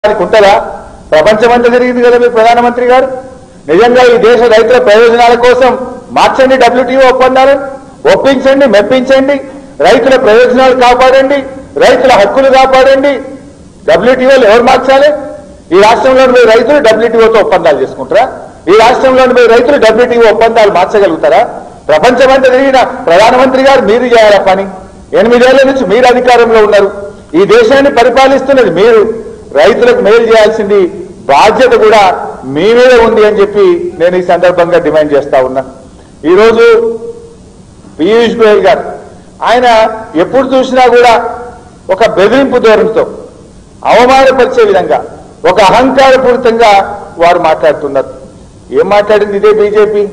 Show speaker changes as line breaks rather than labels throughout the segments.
ఉంటుందా? ప్రపంచమంతా జరిగింది కదా మీ ప్రధానమంత్రి గారు. నిజంగా ఈ దేశ రైతుల ప్రయోజనాల కోసం మార్చండి WTO ఒప్పందాలను, ఒప్పించండి, మెప్పించండి, రైతుల ప్రయోజనాలు కాపాడండి, రైతుల హక్కులు కాపాడండి. WTOలు ఎవరు మార్చాలి? ఈ రాష్ట్రంలోని మీ రైతులు WTOతో ఒప్పందాలు చేసుకుంటారా? ఈ రాష్ట్రంలోని మీ రైతులు WTO ఒప్పందాలు మార్చగలుగుతారా? ప్రపంచమంతా జరిగిన ప్రధానమంత్రి గారు మీరు చేయాల పని. 8 ఏళ్ల నుంచి మీరు అధికారంలో ఉన్నారు. ఈ దేశాన్ని పరిపాలిస్తున్నది మీరు. రైతులకు మేలు చేయాల్సింది బాధ్యత కూడా మీ మీద ఉంది అని చెప్పి నేను ఈ సందర్భంగా డిమాండ్ చేస్తా ఉన్నా. ఈరోజు పీయూష్ గోయల్ గారు ఆయన ఎప్పుడు చూసినా కూడా ఒక బెదిరింపు ధోరణితో అవమానపరిచే విధంగా ఒక అహంకారపూరితంగా వారు మాట్లాడుతున్నారు. ఏం మాట్లాడింది ఇదే బీజేపీ?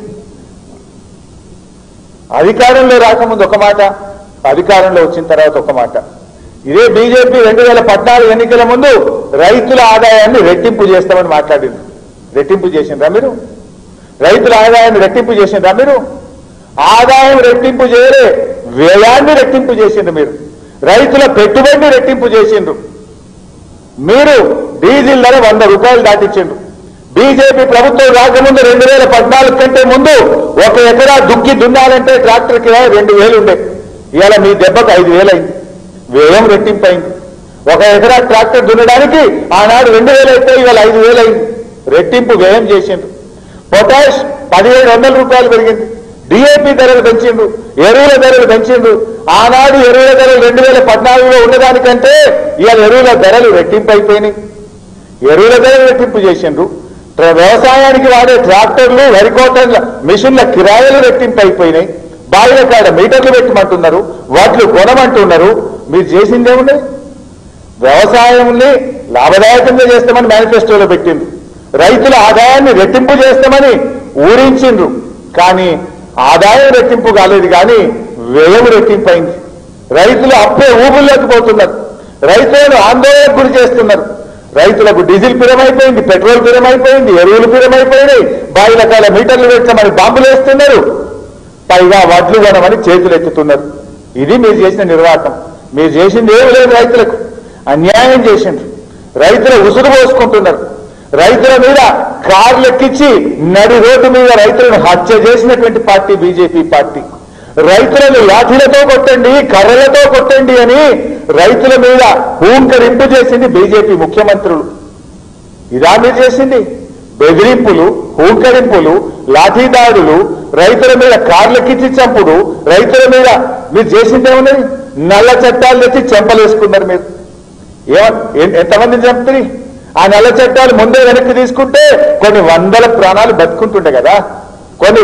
అధికారంలో రాకముందు ఒక మాట, అధికారంలో వచ్చిన తర్వాత ఒక మాట. ఇదే బీజేపీ 2014 ఎన్నికల ముందు రైతుల ఆదాయాన్ని రెట్టింపు చేస్తామని మాట్లాడింది. రెట్టింపు చేసిండ్రా మీరు? రైతుల ఆదాయాన్ని రెట్టింపు చేసిండ్రా మీరు? ఆదాయం రెట్టింపు చేయలే, వ్యయాన్ని రెట్టింపు చేసిండ్రు మీరు. రైతుల పెట్టుబడిని రెట్టింపు చేసిండ్రు మీరు. డీజిల్ ధర 100 రూపాయలు దాటించిండ్రు. బీజేపీ ప్రభుత్వం రాకముందు 2014 కంటే ముందు 1 ఎకరా దుక్కి దున్నాలంటే ట్రాక్టర్ కిరాయి 2000 ఉండే. ఇవాళ మీ దెబ్బకు 5000 అయింది. వ్యయం రెట్టింపు అయింది. 1 ఎకరా ట్రాక్టర్ దున్నడానికి ఆనాడు 2000 అయితే ఇవాళ 5000 అయింది. రెట్టింపు వ్యయం చేసిండ్రు. పొటాష్ 1700 రూపాయలు పెరిగింది. డిఏపి ధరలు పెంచిండ్రు, ఎరువుల ధరలు పెంచిండ్రు. ఆనాడు ఎరువుల ధరలు 2014లో ఉన్నదానికంటే ఇవాళ ఎరువుల ధరలు రెట్టింపు అయిపోయినాయి. ఎరువుల ధరలు రెట్టింపు చేసిండ్రు. వ్యవసాయానికి వాడే ట్రాక్టర్లు, వరికోటర్ల మిషన్ల కిరాయిలు రెట్టింపు అయిపోయినాయి. బాయిల కాడ మీటర్లు పెట్టమంటున్నారు, వాటిని కొనమంటున్నారు. మీరు చేసిందేముంది? వ్యవసాయాన్ని లాభదాయకంగా చేస్తామని మేనిఫెస్టోలో పెట్టిండ్రు. రైతుల ఆదాయాన్ని రెట్టింపు చేస్తామని ఊరించిండ్రు. కానీ ఆదాయం రెట్టింపు కాలేదు, కానీ వ్యయం రెట్టింపు అయింది. రైతులు అప్పే ఊబుల్లోకి పోతున్నారు. రైతులను ఆందోళనకు గురి చేస్తున్నారు. రైతులకు డీజిల్ పిరమైపోయింది, పెట్రోల్ పిరమైపోయింది, ఎరువులు పిరమైపోయినాయి. బాయిల కాల మీటర్లు పెట్టమని బాంబులు వేస్తున్నారు. పైగా వడ్లు కొనమని చేతులు ఎత్తుతున్నారు. ఇది మీరు చేసిన నిర్వాహకం. మీరు చేసింది ఏమి లేదు. రైతులకు అన్యాయం చేసిండ్రు. రైతుల ఉసురు పోసుకుంటున్నారు. రైతుల మీద కార్లు ఎక్కించి నడి రోడ్డు మీద రైతులను హత్య చేసినటువంటి పార్టీ బీజేపీ పార్టీ. రైతులను లాఠీలతో కొట్టండి, కర్రలతో కొట్టండి అని రైతుల మీద హూంకరింపు చేసింది బీజేపీ ముఖ్యమంత్రులు. ఇదా మీరు చేసింది? బెదిరింపులు, హూంకరింపులు, లాఠీదాడులు, రైతుల మీద కార్లెక్కించి చంపుడు. రైతుల మీద మీరు చేసిందే ఉన్నది. నల్ల చట్టాలు తెచ్చి చెంపలేసుకున్నారు మీరు. ఎంతమందిని చంపుతుంది? ఆ నల్ల చట్టాలు ముందే వెనక్కి తీసుకుంటే కొన్ని వందల ప్రాణాలు బతుకుంటుండే కదా. కొన్ని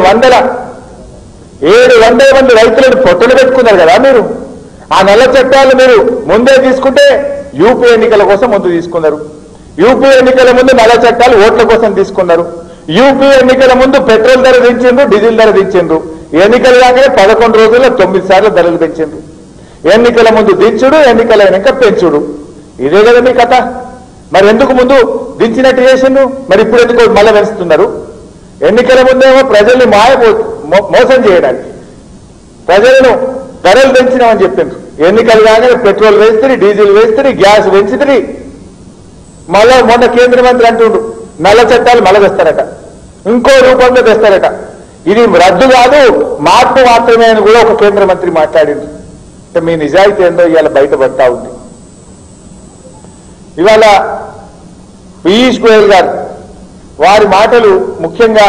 700 మంది రైతులను పొట్టలు పెట్టుకున్నారు కదా మీరు. ఆ నల్ల చట్టాలు మీరు ముందే తీసుకుంటే యూపీ ఎన్నికల కోసం ముందు తీసుకున్నారు. యూపీ ఎన్నికల ముందు నల్ల చట్టాలు ఓట్ల కోసం తీసుకున్నారు. యూపీ ఎన్నికల ముందు పెట్రోల్ ధర దించిండ్రు, డీజిల్ ధర దించిండ్రు. ఎన్నికలు కాగానే 11 రోజుల్లో 9 సార్లు ధరలు పెంచిండ్రు. ఎన్నికల ముందు దించుడు, ఎన్నికలైనాక పెంచుడు. ఇదే కదా మీ కథ. మరి ఎందుకు ముందు దించినట్టు చేసిండ్రు? మరి ఇప్పుడు ఎందుకు మళ్ళీ పెంచుతున్నారు? ఎన్నికల ముందేమో ప్రజల్ని మోసం చేయడానికి ప్రజలను ధరలు పెంచినామని చెప్పిండ్రు. ఎన్నికలు కాగానే పెట్రోల్ వేస్తుంది, డీజిల్ వేస్తుంది, గ్యాస్ పెంచుతుంది. మళ్ళా మొన్న కేంద్ర మంత్రి అంటుండ్రు నల్ల చట్టాలు మళ్ళీ తెస్తారట, ఇంకో రూపంలో తెస్తారట. ఇది రద్దు కాదు, మార్పు మాత్రమే అని కూడా ఒక కేంద్ర మంత్రి మాట్లాడింది. మీ నిజాయితీ ఏందో ఇవాళ బయటపడతా ఉంది. ఇవాళ పీయూష్ గోయల్ గారు వారి మాటలు ముఖ్యంగా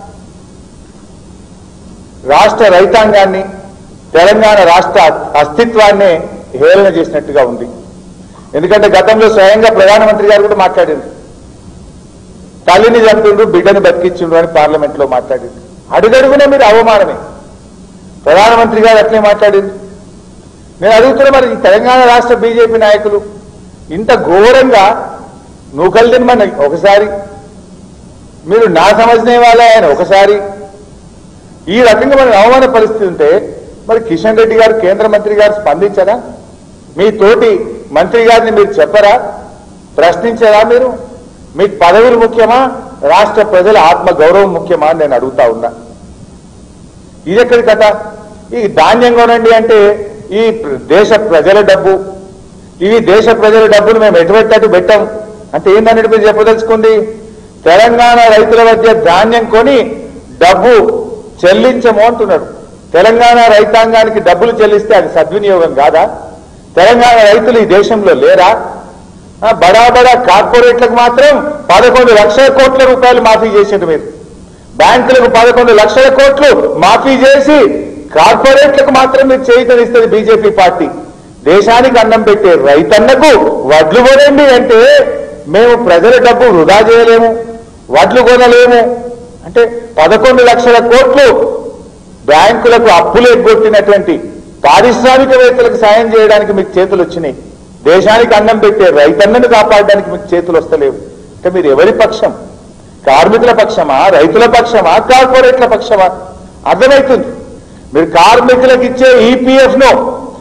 రాష్ట్ర రైతాంగాన్ని, తెలంగాణ రాష్ట్ర అస్తిత్వాన్ని హేళన చేసినట్టుగా ఉంది. ఎందుకంటే గతంలో స్వయంగా ప్రధానమంత్రి గారు కూడా మాట్లాడింది. తల్లిని చంపిండ్రు, బిడ్డను బతికించిండ్రు అని పార్లమెంట్లో మాట్లాడింది. అడుగడుగునే మీరు అవమానమే. ప్రధానమంత్రి గారు అట్లే మాట్లాడింది. నేను అడుగుతున్నా, మరి తెలంగాణ రాష్ట్ర బీజేపీ నాయకులు ఇంత ఘోరంగా నూకలు తినమని ఒకసారి, మీరు నా సమజ్నే వాళ్ళే ఆయన ఒకసారి, ఈ రకంగా మన అవమాన పరిస్థితి ఉంటే మరి కిషన్ రెడ్డి గారు కేంద్ర మంత్రి గారు స్పందించరా? మీ తోటి మంత్రి గారిని మీరు చెప్పరా? ప్రశ్నించరా? మీరు మీకు పదవులు ముఖ్యమా, రాష్ట్ర ప్రజల ఆత్మ గౌరవం ముఖ్యమా అని నేను అడుగుతా ఉన్నా. ఇది ఎక్కడి కథ? ఈ ధాన్యం కొనండి అంటే ఈ దేశ ప్రజల డబ్బు, ఇవి దేశ ప్రజల డబ్బులు మేము ఎటువంటి పెట్టాం. అంటే ఏందన్నట్టు మీరు చెప్పదలుచుకుంది? తెలంగాణ రైతుల మధ్య ధాన్యం కొని డబ్బు చెల్లించము అంటున్నారు. తెలంగాణ రైతాంగానికి డబ్బులు చెల్లిస్తే అది సద్వినియోగం కాదా? తెలంగాణ రైతులు ఈ దేశంలో లేరా? బడా బడా కార్పొరేట్లకు మాత్రం 11 లక్షల కోట్ల రూపాయలు మాఫీ చేసిండ్రు మీరు. బ్యాంకులకు 11 లక్షల కోట్లు మాఫీ చేసి కార్పొరేట్లకు మాత్రం మీరు చేయితనిస్తుంది బీజేపీ పార్టీ. దేశానికి అన్నం పెట్టే రైతన్నకు వడ్లు కొనండి అంటే మేము ప్రజల డబ్బు వృధా చేయలేము, వడ్లు కొనలేము అంటే 11 లక్షల కోట్లు బ్యాంకులకు అప్పులు ఎగ్గొట్టినటువంటి పారిశ్రామికవేత్తలకు సాయం చేయడానికి మీకు చేతులు వచ్చినాయి. దేశానికి అన్నం పెట్టే రైతన్నను కాపాడడానికి మీకు చేతులు వస్తలేవు. అంటే మీరు ఎవరి పక్షం? కార్మికుల పక్షమా, రైతుల పక్షమా, కార్పొరేట్ల పక్షమా? అర్థమవుతుంది. మీరు కార్మికులకు ఇచ్చే ఈపీఎఫ్ ను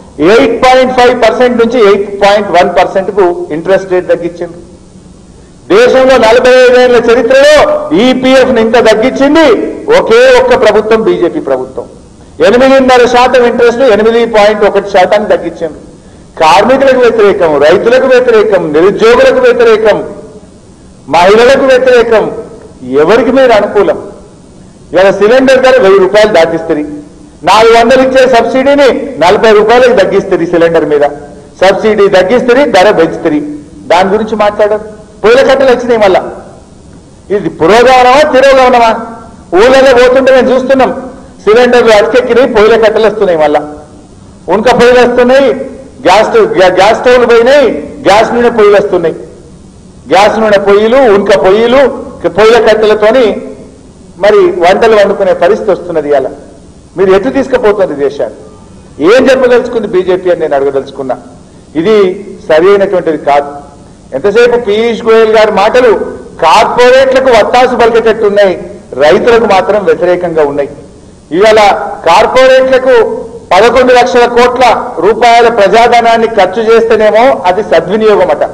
8.5% నుంచి 8.1%కు ఇంట్రెస్ట్ రేట్ తగ్గించింది. దేశంలో 45 ఏళ్ల చరిత్రలో ఈపీఎఫ్ ని ఇంత తగ్గించింది ఒకే ఒక్క ప్రభుత్వం, బీజేపీ ప్రభుత్వం. 8.5% ఇంట్రెస్ట్ 8.1% తగ్గించింది. కార్మికులకు వ్యతిరేకం, రైతులకు వ్యతిరేకం, నిరుద్యోగులకు వ్యతిరేకం, మహిళలకు వ్యతిరేకం. ఎవరికి మీరు అనుకూలం? ఇలా సిలిండర్ ధర 1000 రూపాయలు దాటిస్తుంది. 400 ఇచ్చే సబ్సిడీని 40 రూపాయలకు తగ్గిస్తుంది. సిలిండర్ మీద సబ్సిడీ తగ్గిస్తుంది, ధర పెంచుతుంది. దాని గురించి మాట్లాడరు. పొయ్యిల కట్టెలు వచ్చినాయి. మళ్ళా ఇది పురోగమనమా తిరోగమనమా? ఊళ్ళలో పోతుంటే మేము చూస్తున్నాం, సిలిండర్లు అటకెక్కినాయి, పొయ్యిల కట్టెలు వస్తున్నాయి. మళ్ళా ఉనక పొయ్యిలు వస్తున్నాయి, గ్యాస్ స్టవ్లు పోయినాయి, గ్యాస్ నూనె పొయ్యిలు వస్తున్నాయి. గ్యాస్ నూనె పొయ్యిలు, ఉనక పొయ్యిలు, పొయ్యిల కట్టెలతోని మరి వంటలు వండుకునే పరిస్థితి వస్తున్నది. ఇలా మీరు ఎటు తీసుకుపోతుంది దేశాన్ని? ఏం చెప్పదలుచుకుంది బీజేపీ అని నేను అడగదలుచుకున్నా. ఇది సరి అయినటువంటిది కాదు. ఎంతసేపు పీయూష్ గోయల్ గారి మాటలు కార్పొరేట్లకు వత్తాసు పలికేటట్టున్నాయి, రైతులకు మాత్రం వ్యతిరేకంగా ఉన్నాయి. ఇవాళ కార్పొరేట్లకు 11 లక్షల కోట్ల రూపాయల ప్రజాధనాన్ని ఖర్చు చేస్తేనేమో అది సద్వినియోగం అట.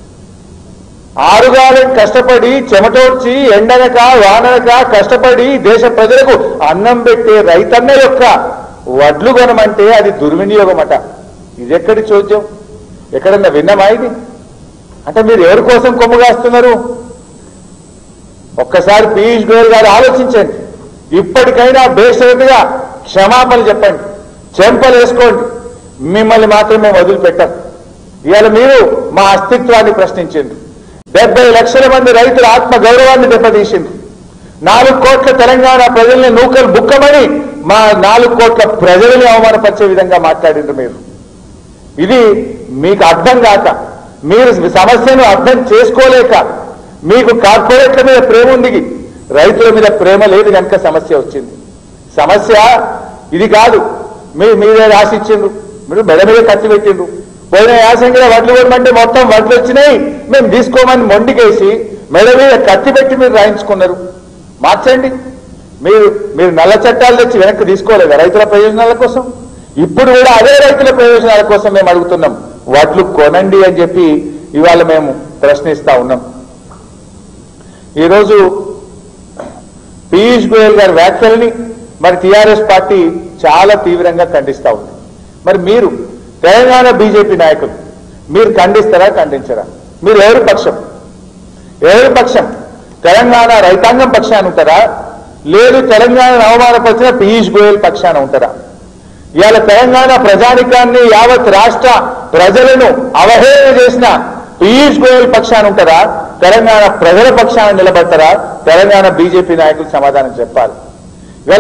ఆరుగాలం కష్టపడి చెమటోడ్చి ఎండనక వాననక కష్టపడి దేశ ప్రజలకు అన్నం పెట్టే రైతన్న యొక్క వడ్లు కొనమంటే అది దుర్వినియోగం అట. ఇది ఎక్కడి చోద్యం? ఎక్కడన్నా విన్నమా ఇది? అంటే మీరు ఎవరి కోసం కొమ్ముగాస్తున్నారు? ఒక్కసారి పీయూష్ గోయల్ గారు ఆలోచించండి. ఇప్పటికైనా బేషరతుగా క్షమాపణ చెప్పండి, చెంపలు వేసుకోండి. మిమ్మల్ని మాత్రం మేము వదిలిపెట్టాం. ఇవాళ మీరు మా అస్తిత్వాన్ని ప్రశ్నించింది. 70 లక్షల మంది రైతుల ఆత్మ గౌరవాన్ని దెబ్బతీసింది. 4 కోట్ల తెలంగాణ ప్రజల్ని నూకలు బుక్కమని మా 4 కోట్ల ప్రజల్ని అవమానపరిచే విధంగా మాట్లాడిండ్రు మీరు. ఇది మీకు అర్థం కాక, మీరు సమస్యను అర్థం చేసుకోలేక, మీకు కార్పొరేట్ల మీద ప్రేమ ఉంది, రైతుల మీద ప్రేమ లేదు కనుక సమస్య వచ్చింది. సమస్య ఇది కాదు. మీరే రాసిచ్చిండ్రు, మీరు మెడ మీద కత్తి పెట్టిండ్రు. పోయిన యాసంగిలో వడ్లు కొనమంటే మొత్తం వడ్లు వచ్చినాయి, మేము తీసుకోమని మొండికేసి మెడ మీద కత్తి పెట్టి మీరు రాయించుకున్నారు. మార్చండి. మీరు నల్ల చట్టాలు తెచ్చి వెనక్కి తీసుకోలేదా రైతుల ప్రయోజనాల కోసం? ఇప్పుడు కూడా అదే రైతుల ప్రయోజనాల కోసం మేము అడుగుతున్నాం, వడ్లు కొనండి అని చెప్పి ఇవాళ మేము ప్రశ్నిస్తా ఉన్నాం. ఈరోజు పీయూష్ గోయల్ గారి వ్యాఖ్యలని మరి టీఆర్ఎస్ పార్టీ చాలా తీవ్రంగా ఖండిస్తా ఉంది. మరి మీరు తెలంగాణ బీజేపీ నాయకులు మీరు ఖండిస్తారా, ఖండించరా? మీరు ఎవరి పక్షం? ఎవరి పక్షం? తెలంగాణ రైతాంగం పక్షాన ఉంటారా, లేదు తెలంగాణ అవమానపరిచిన పీయూష్ గోయల్ పక్షాన ఉంటారా? ఇవాళ తెలంగాణ ప్రజానికాన్ని, యావత్ రాష్ట్ర ప్రజలను అవహేళన చేసిన పీయూష్ గోయల్ పక్షాన ఉంటారా, తెలంగాణ ప్రజల పక్షాన నిలబడతారా? తెలంగాణ బీజేపీ నాయకులు సమాధానం చెప్పాలి.